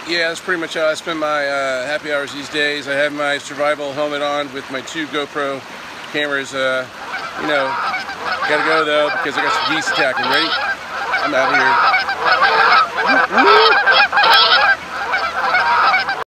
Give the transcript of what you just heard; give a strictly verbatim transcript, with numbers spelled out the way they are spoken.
yeah, that's pretty much how I spend my uh, happy hours these days. I have my survival helmet on with my two GoPro cameras. Uh, you know, gotta go though because I got some geese attacking. Ready? I'm out of here.